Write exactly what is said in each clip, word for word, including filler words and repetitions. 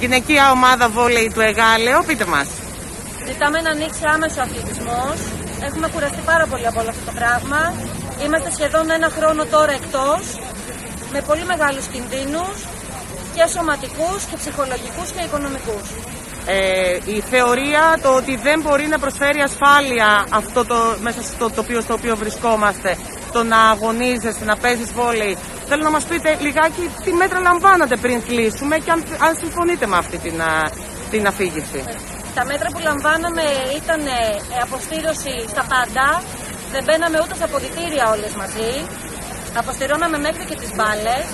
γυναικεία ομάδα βόλεϊ του Εγάλεο. Πείτε μας. Ζητάμε να ανοίξει άμεσο αθλητισμός. Έχουμε κουραστεί πάρα πολύ από όλο αυτό το πράγμα. Είμαστε σχεδόν ένα χρόνο τώρα εκτός, με πολύ μεγάλους κινδύνους και σωματικούς και ψυχολογικούς και οικονομικούς. Ε, η θεωρία το ότι δεν μπορεί να προσφέρει ασφάλεια αυτό το, μέσα στο τοπίο στο οποίο βρισκόμαστε, το να αγωνίζεσαι, να παίζεις βόλεϊ. Θέλω να μας πείτε λιγάκι τι μέτρα λαμβάνατε πριν κλείσουμε και αν, αν συμφωνείτε με αυτή την, την αφήγηση. Τα μέτρα που λαμβάναμε ήταν ε, αποστήρωση στα πάντα. Δεν μπαίναμε ούτε στα αποδυτήρια όλες μαζί. Αποστηρώναμε μέχρι και τις μπάλες.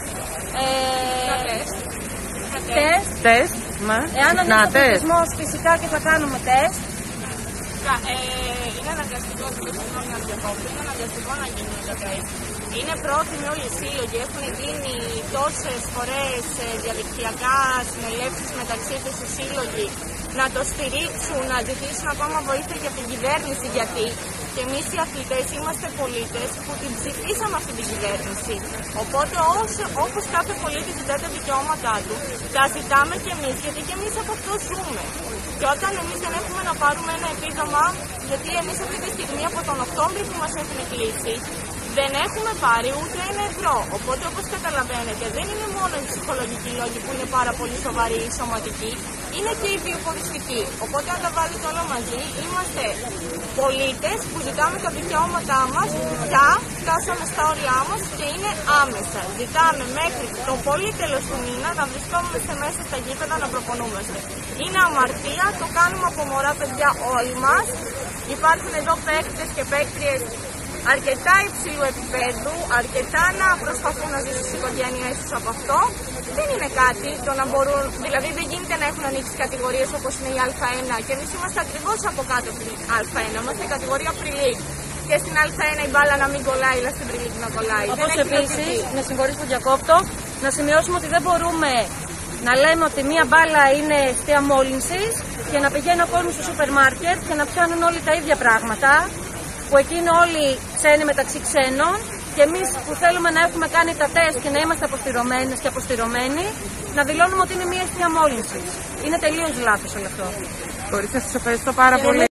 Ε, τεστ. Τεστ. Εάν ανοίξει ο αθλητισμός, φυσικά και θα κάνουμε τεστ. Ε, είναι αναγκαστικό, συγγνώμη να διακόπτω, είναι αναγκαστικό να γίνουν τα τεστ. Είναι πρόθυμοι όλοι οι σύλλογοι, έχουν γίνει τόσες φορές διαδικτυακά συνελεύσεις μεταξύ τους οι σύλλογοι να το στηρίξουν, να ζητήσουν ακόμα βοήθεια για την κυβέρνηση. Γιατί και εμείς οι αθλητές είμαστε πολίτες που την ψηφίσαμε αυτή την κυβέρνηση. Οπότε όσο, όπως κάθε πολίτη ζητά τα δικαιώματά του, τα ζητάμε και εμείς, γιατί και εμείς από αυτό ζούμε. Και όταν εμείς δεν έχουμε να πάρουμε ένα επίδομα, γιατί εμείς αυτή τη στιγμή από τον Οκτώβριο που μας έχουν κλείσει, δεν έχουμε πάρει ούτε ένα ευρώ. Οπότε, όπως καταλαβαίνετε, δεν είναι μόνο οι ψυχολογικοί λόγοι που είναι πάρα πολύ σοβαροί ή σωματικοί, είναι και οι βιοποριστικοί. Οπότε, αν τα βάλετε όλα μαζί, είμαστε πολίτες που ζητάμε τα δικαιώματά μας, πια φτάσαμε στα όρια μας και είναι άμεσα. Ζητάμε μέχρι το πολύ τέλος του μήνα να βρισκόμαστε μέσα στα γήπεδα να προπονούμαστε. Είναι αμαρτία, το κάνουμε από μωρά παιδιά όλοι μας. Υπάρχουν εδώ παίκτες και παίκτριες αρκετά υψηλού επίπεδου, αρκετά να προσπαθούν να ζήσουν στις οικογένειές τους από αυτό. Δεν είναι κάτι το να μπορούν, δηλαδή δεν γίνεται να έχουν ανοίξει κατηγορίες όπως είναι η Α1 και εμείς είμαστε ακριβώς από κάτω από την Α1, είμαστε κατηγορία Pre-League. Και στην Α1 η μπάλα να μην κολλάει, αλλά στην Pre-League να κολλάει. Όπως επίσης, με συγχωρείς που διακόπτω, να σημειώσουμε ότι δεν μπορούμε να λέμε ότι μία μπάλα είναι αιστεία μόλυνσης και να πηγαίνει ο κόσμος στο σούπερ μάρκετ και να πιάνουν όλοι τα ίδια πράγματα, που εκεί είναι όλοι ξένοι μεταξύ ξένων, και εμείς που θέλουμε να έχουμε κάνει τα τεστ και να είμαστε αποστηρωμένες και αποστηρωμένοι, να δηλώνουμε ότι είναι μία αιστεία μόλυνσης. Είναι τελείως λάθος όλο αυτό. Χωρίς να σας ευχαριστώ πάρα πολύ.